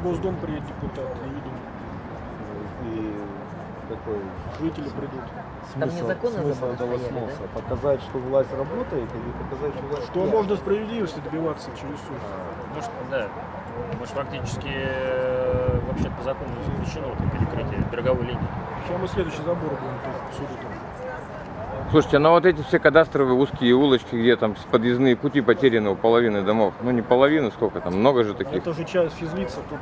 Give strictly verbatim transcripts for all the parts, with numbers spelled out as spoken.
Госдум приедет депутат, я видел. И такой жители придут. Там незаконно смысл этого стояли, сноса. да? Показать, что власть работает, или показать, что власть... Что нет. можно справедливости добиваться через суд. Ну что, да. Потому что фактически э, вообще по закону запрещено это перекрытие береговой линии. Сейчас мы следующий забор будем тоже в суду там. Слушайте, ну вот эти все кадастровые узкие улочки, где там подъездные пути потеряны у половины домов, ну не половину, сколько там, много же таких. Это же часть физлица, тут...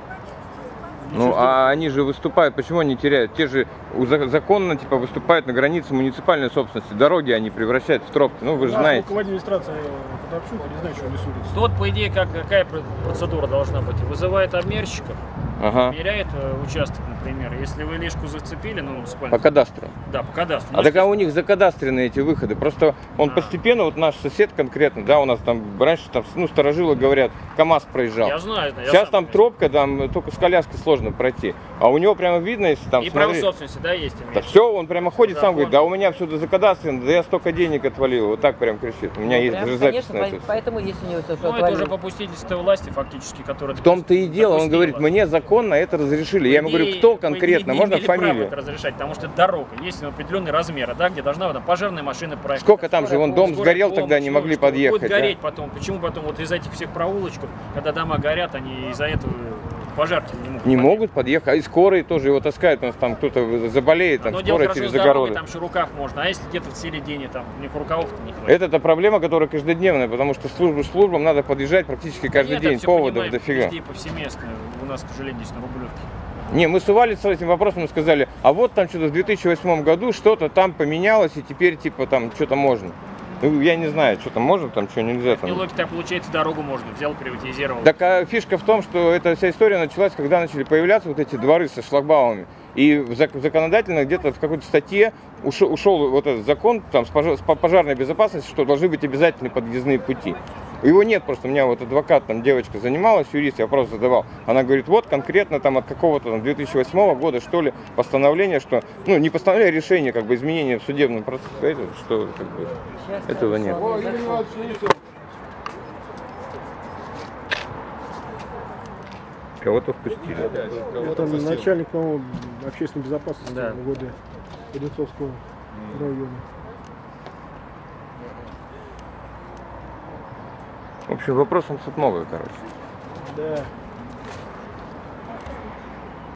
Ну, а они же выступают, почему они теряют? Те же законно типа выступают на границе муниципальной собственности. Дороги они превращают в тропки, ну вы же знаете. В администрации Подобчук, не знаю, что они судятся. Тут, по идее, как, какая процедура должна быть? Вызывает обмерщиков, ага. меряет э, участок, например. Если вы лишку зацепили, ну, муниципально. По кадастру. Да, по кадастру. А так а у них закадастрены эти выходы. Просто он а. постепенно, вот наш сосед конкретно, да, у нас там раньше там, ну, старожилы говорят, КамАЗ проезжал. Я знаю, да, я Сейчас там знаю. тропка, там только с коляской сложно пройти. А у него прямо видно, если там и смотреть. право собственности, да, есть? Да все, он прямо ходит Закон. сам, говорит, да у меня все закадастрено, да я столько денег отвалил. Вот так прям кричит. У меня Ну, есть прям, даже запись конечно, на это. поэтому есть у него все, что Ну, это уже попустительство власти, фактически, которое... В том-то и дело, он говорит, мне законно это разрешили. Я ему говорю, кто конкретно, можно фамилию? Это разрешать, потому что это дорога, есть определенные размеры, да, где должна там пожарная машина проехать. Сколько там же, вон дом сгорел, помощь, тогда не могли подъехать. Будет гореть да? потом. Почему потом вот из этих всех проулочков, когда дома горят, они из-за этого пожарки не могут Не подъехать. могут подъехать, а и скорые тоже его таскают, у нас там кто-то заболеет, там скорая через огороды. Там еще рукав можно, а если где-то в середине, там у них рукавов-то не хватит. Это проблема, которая каждодневная, потому что службу службам надо подъезжать практически каждый Нет, день, поводов дофига. Везде повсеместно, у нас, к сожалению, здесь на Рублевке. Не, мы сувались с этим вопросом и сказали, а вот там что-то в две тысячи восьмом году что-то там поменялось, и теперь типа там что-то можно. Ну, я не знаю, что там можно, там что нельзя. Там. Нелогично, так получается, дорогу можно, взял, приватизировал. Так а фишка в том, что эта вся история началась, когда начали появляться вот эти дворы со шлагбаумами. И в законодательно где-то в какой-то статье ушел, ушел вот этот закон там, с пожарной безопасности, что должны быть обязательные подъездные пути. Его нет просто, у меня вот адвокат, там девочка занималась, юрист, я вопрос задавал. Она говорит, вот конкретно там от какого-то там, две тысячи восьмого года, что ли, постановление, что, ну, не постановление, а решение, как бы, изменения в судебном процессе, это, что, как бы, этого нет. Кого-то впустили. Это начальник, по-моему, общественной безопасности да. в годы Одинцовского района. В общем, вопросов тут много, короче. Да.